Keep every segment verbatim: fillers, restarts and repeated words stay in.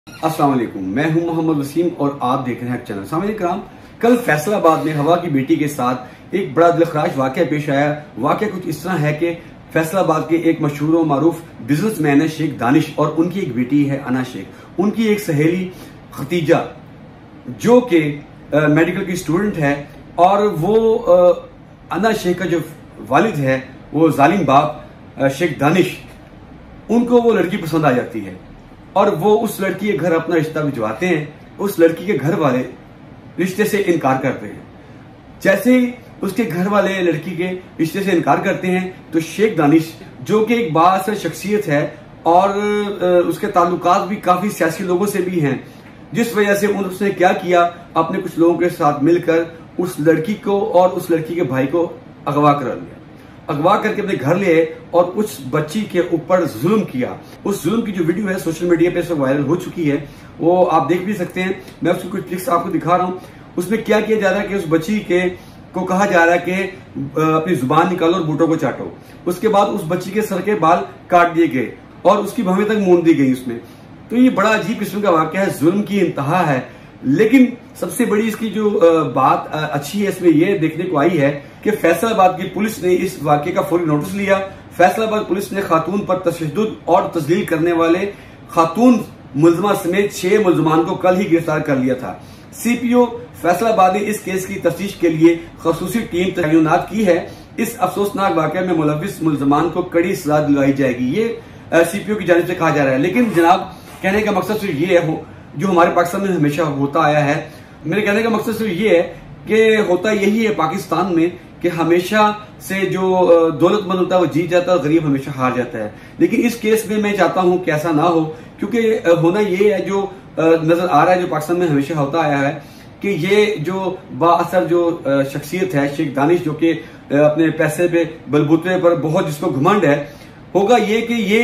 अस्सलाम वालेकुम, मैं हूं मोहम्मद वसीम और आप देख रहे हैं चैनल। सामने कराम, कल फैसलाबाद में हवा की बेटी के साथ एक बड़ा दिलखराश वाकया पेश आया। वाकया कुछ इस तरह है कि फैसलाबाद के एक मशहूर और मारूफ बिजनेसमैन है शेख दानिश और उनकी एक बेटी है अना शेख। उनकी एक सहेली खतीजा जो कि मेडिकल की स्टूडेंट है और वो आ, अना शेख का जो वालिद है वो जालिम बाप शेख दानिश, उनको वो लड़की पसंद आ जाती है और वो उस लड़की के घर अपना रिश्ता भिजवाते हैं। उस लड़की के घर वाले रिश्ते से इनकार करते हैं। जैसे ही उसके घर वाले लड़की के रिश्ते से इनकार करते हैं तो शेख दानिश, जो कि एक बाअसर शख्सियत है और उसके ताल्लुकात भी काफी सियासी लोगों से भी हैं, जिस वजह से उसने क्या किया, अपने कुछ लोगों के साथ मिलकर उस लड़की को और उस लड़की के भाई को अगवा करा लिया। अगवा करके अपने घर ले आए और उस बच्ची के ऊपर जुल्म किया। उस जुल्म की जो वीडियो है सोशल मीडिया पे सब वायरल हो चुकी है, वो आप देख भी सकते हैं। मैं उसकी कुछ ट्रिक्स आपको दिखा रहा हूं। उसमें क्या किया जा रहा है कि उस बच्ची के को कहा जा रहा है कि अपनी जुबान निकालो और बूटों को चाटो। उसके बाद उस बच्ची के सर के बाल काट दिए गए और उसकी भवें तक मूंद दी गई उसमें। तो ये बड़ा अजीब किस्म का वाकया है, जुल्म की इंतहा है। लेकिन सबसे बड़ी इसकी जो बात अच्छी है इसमें यह देखने को आई है कि फैसलाबाद की पुलिस ने इस वाकये का फौरी नोटिस लिया। फैसलाबाद पुलिस ने खातून पर तशद्दुद और तजलील करने वाले खातून मुलजमा समेत छह मुलजमान को कल ही गिरफ्तार कर लिया था। सीपीओ फैसलाबाद ने इस केस की तफ्तीश के लिए खसूसी टीम तैनात की है। इस अफसोसनाक वाकये में मुलविस मुलजमान को कड़ी सजा दिलवाई जाएगी, ये सीपीओ की जानिब से कहा जा रहा है। लेकिन जनाब, कहने का मकसद सिर्फ ये हो जो हमारे पाकिस्तान में हमेशा होता आया है। मेरे कहने का मकसद सिर्फ ये है कि होता यही है पाकिस्तान में कि हमेशा से जो दौलतमंद होता है वो जीत जाता है और गरीब हमेशा हार जाता है। लेकिन इस केस में मैं चाहता हूं कि ऐसा ना हो, क्योंकि होना ये है जो नजर आ रहा है जो पाकिस्तान में हमेशा होता आया है कि ये जो बाअसर जो शख्सियत है शेख दानिश, जो कि अपने पैसे पे बलबूते पर बहुत जिसको घमंड है, होगा ये कि ये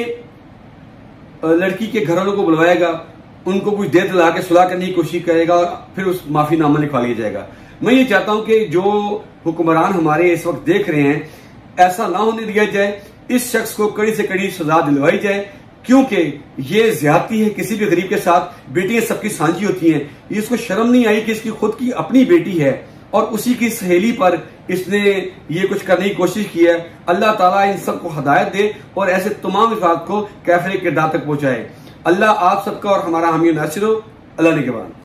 लड़की के घर वालों को बुलवाएगा, उनको कुछ देर दिला के सुलह करने की कोशिश करेगा और फिर उस माफीनामा लिखवा लिया जाएगा। मैं ये चाहता हूं कि जो हुक्मरान हमारे इस वक्त देख रहे हैं, ऐसा ना होने दिया जाए। इस शख्स को कड़ी से कड़ी सजा दिलवाई जाए, क्योंकि ये ज्यादती है किसी भी गरीब के साथ। बेटियां सबकी साझी होती हैं। इसको शर्म नहीं आई कि इसकी खुद की अपनी बेटी है और उसी की सहेली पर इसने ये कुछ करने की कोशिश की है। अल्लाह ताला इन सबको हिदायत दे और ऐसे तमाम अफराद को कैफरे किरदार तक पहुंचाए। अल्लाह आप सबका और हमारा हामी नासिर हो। अल्लाह ने के बाद।